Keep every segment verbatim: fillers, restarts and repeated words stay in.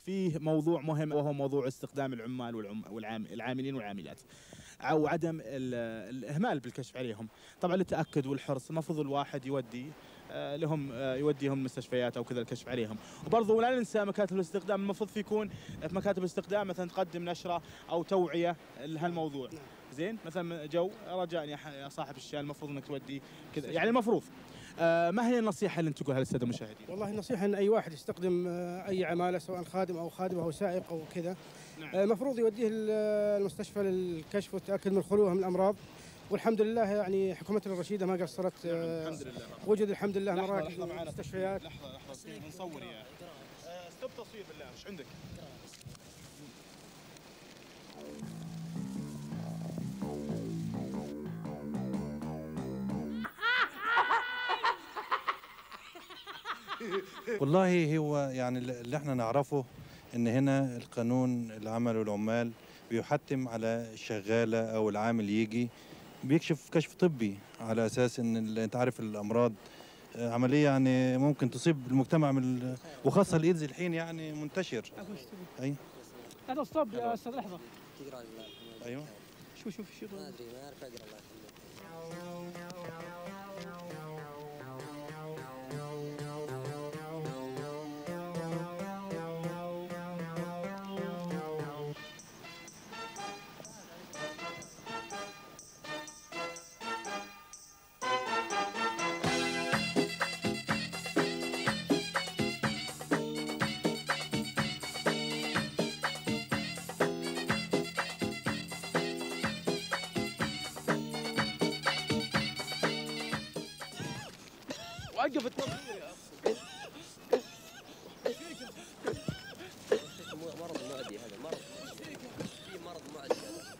فيه موضوع مهم وهو موضوع استخدام العمال والعاملين والعاملات او عدم الاهمال بالكشف عليهم. طبعا للتاكد والحرص المفروض الواحد يودي لهم يوديهم المستشفيات او كذا الكشف عليهم. وبرضه لا ننسى مكاتب الاستخدام، المفروض في يكون في مكاتب الاستخدام مثلا تقدم نشره او توعيه لهالموضوع. زين مثلا جو رجاء يا صاحب الشان المفروض انك تودي كذا، يعني المفروض. آه ما هي النصيحه اللي انت تقولها للساده المشاهدين؟ والله النصيحه ان اي واحد يستخدم اي عماله سواء خادم او خادمه او سائق او كذا، نعم. المفروض يوديه المستشفى للكشف والتاكد من خلوها من الامراض. والحمد لله يعني حكومتنا الرشيده ما قصرت. نعم الحمد لله. وجد الحمد لله مراكز ومستشفيات. لحظه لحظه نصور يا ستوب تصوير بالله. ايش عندك؟ والله هو يعني اللي احنا نعرفه ان هنا القانون العمل والعمال بيحتم على الشغاله او العامل يجي بيكشف كشف طبي على اساس ان انت عارف الامراض عمليه يعني ممكن تصيب المجتمع من وخاصه الايدز الحين يعني منتشر. اي هذا ستوب يا استاذ لحظه. ايوه شوف شوف شوف ما ادري ما اعرف اقرا الله وقف التصوير يا مرض معدي هذا مرض في مرض معدي هذا.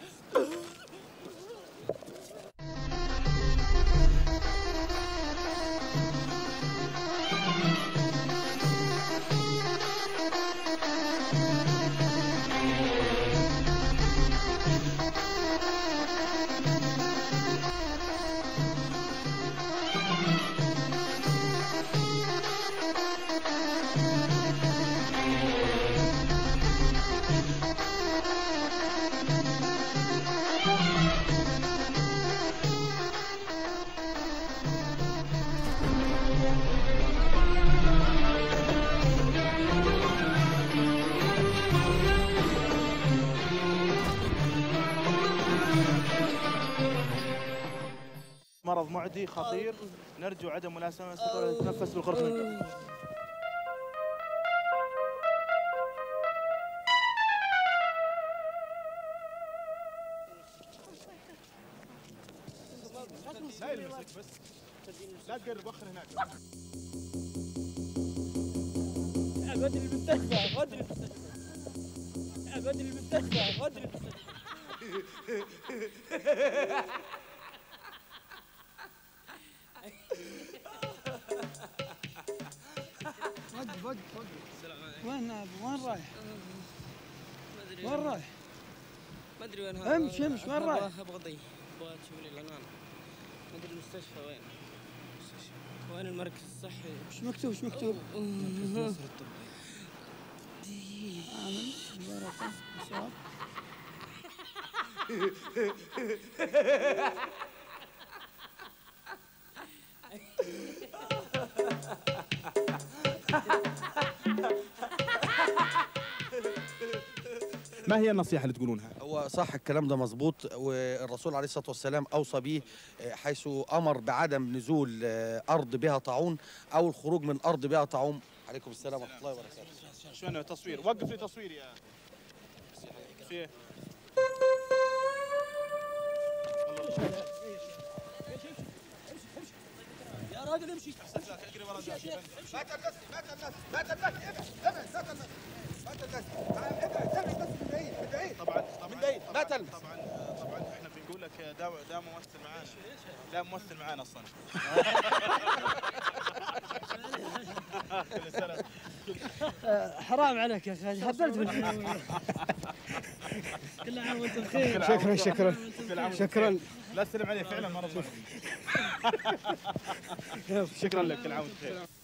مرض معدي خطير، نرجو عدم ملاسمة تتنفس بالقرب منك. لا يلمسك بس لا تقرب، وخر هناك. ودي المستشفى ودي المستشفى ودي المستشفى ودي المستشفى. وقف وقف وقف. وين وين رايح؟ وين رايح؟ ما ادري وين هذا. امشي امشي وين رايح؟ ابغى ضي ابغى تشوف لي العنوان. ما ادري المستشفى وين؟ وين المركز الصحي؟ ايش مكتوب ايش مكتوب؟ مركز ناصر الطبي. عامل ورقة مصاب. ما هي النصيحة اللي تقولونها؟ هو صح الكلام ده مظبوط، والرسول عليه الصلاة والسلام أوصى به حيث أمر بعدم نزول أرض بها طاعون أو الخروج من أرض بها طاعون. عليكم السلام ورحمة الله وبركاته. شنو تصوير؟ وقف لي تصوير يا في يا راجل امشي. ما تلمسني ما تلمسني ما تلمسني ابعد ابعد ما تلمسني ما تلمسني ابعد ابعد بس من بعيد من بعيد. طبعا من بعيد ما تلمس. طبعا طبعا احنا بنقول لك دا دا ممثل معانا. لا ممثل معانا اصلا. حرام عليك يا اخي هبلت من كل عام وانت بخير. شكرا شكرا شكرا. لا تسلم عليه فعلا مرض. شكرا لك كل عام وانت بخير.